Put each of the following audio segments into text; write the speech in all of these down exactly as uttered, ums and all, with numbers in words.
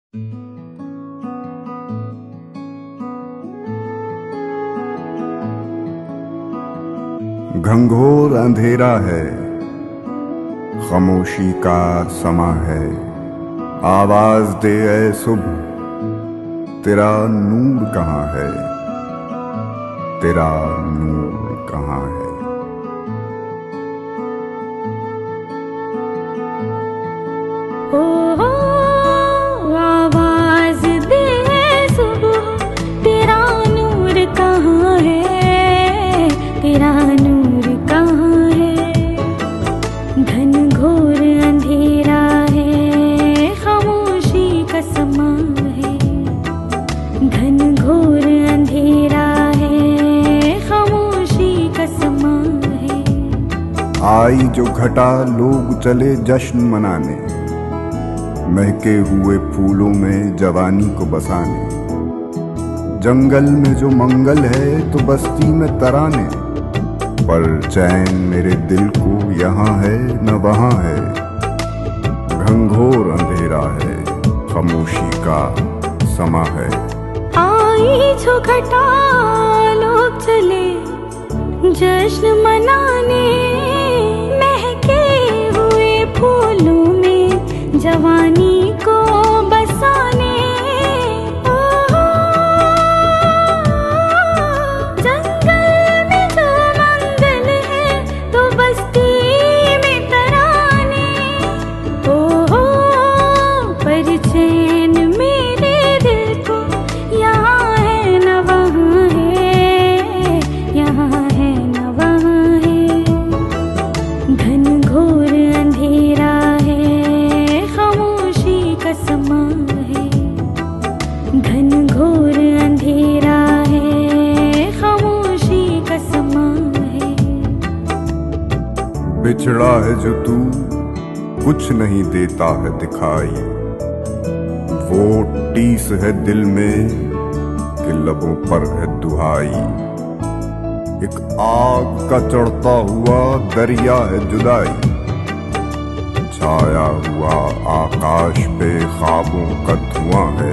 घंघोर अंधेरा है, खामोशी का समा है। आवाज दे ऐ सुबह, तेरा नूर कहाँ है, तेरा नूर कहाँ है। ओ, ओ आवाज दे सुबह, तेरा नूर कहाँ है, तेरा नूर कहाँ है। घन घोर अंधेरा है, खामोशी का समा है। घन घोर अंधेरा है, खामोशी का समा है। आई जो घटा लोग चले जश्न मनाने, महके हुए फूलों में जवानी को बसाने। जंगल में जो मंगल है तो बस्ती में तराने, पर चैन मेरे दिल को यहाँ है न वहाँ है। घंघोर अंधेरा है, खामोशी का समा है। आई जो घटा लोग चले जश्न मनाने, महके हुए फूलों में जवानी को बसाने। ओ, जंगल में जो मंगल है तो बस्ती में तराने। ओ, पर चैन मेरे दिल को यहाँ है न वहाँ है, यहाँ है न वहाँ है। घन घोर अंधेरा है, खामोशी का समा है। घन घोर अंधेरा है, खामोशी का समा है। बिछड़ा है जो तू कुछ नहीं देता है दिखाई, वो टीस है दिल में कि लबों पर है दुहाई। एक आग का चढ़ता हुआ दरिया है जुदाई, छाया हुआ आकाश पे ख्वाबों का धुआं है।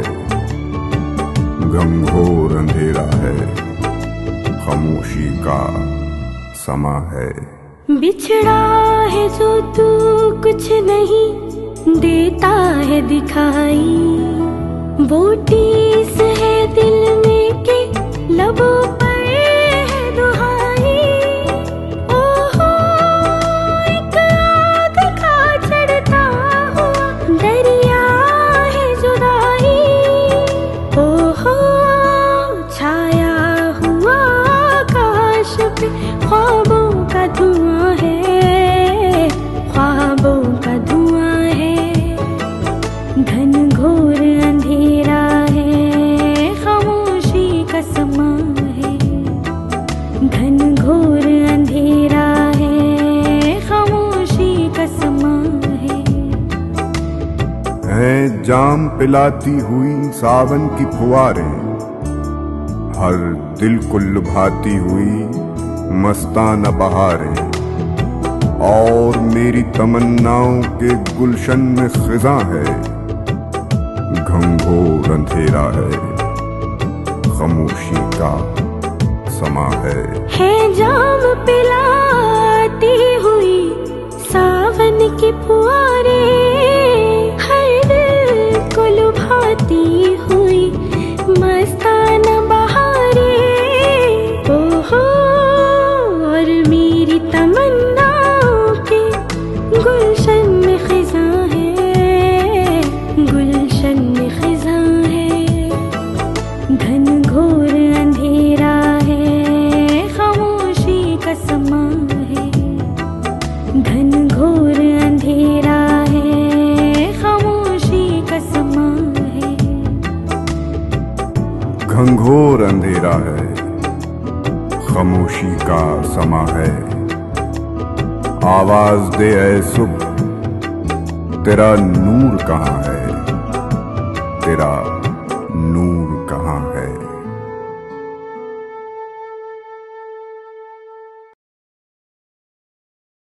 घंघोर अंधेरा है, खामोशी का समा है। बिछड़ा है जो तू कुछ नहीं देता है दिखाई, वो टीस है दिल में के लबों पर है दुहाई। ओहो, एक आग का चढ़ता हुआ दरिया है जुदाई। ओहो, छाया हुआ आकाश पे ख्वाबों का धुआं है, ख्वाबों का धुआं है। घन घोर अंधेरा है, खामोशी का समा है। घन घोर अंधेरा है, खामोशी का समा है। है जाम पिलाती हुई सावन की फुहारें, हर दिल को लुभाती हुई मस्ताना बहारें। और मेरी तमन्नाओं के गुलशन में खिज़ां है। घंघोर अंधेरा है, खामोशी का समा है। है जाम पिलाती हुई सावन की फुहारें, हर दिल को लुभाती हुई मस्ताना बहारें। ओहो, और मेरी तमन्नाओं के गुलशन में खिज़ां है, गुलशन में खिज़ां है। घन घोर अंधेरा है, खामोशी का समा है। घन घोर अंधेरा है, खामोशी का समा है। घंघोर अंधेरा है, खामोशी का समा है। आवाज दे ऐ सुबह, तेरा नूर कहाँ है, तेरा नूर कहाँ है।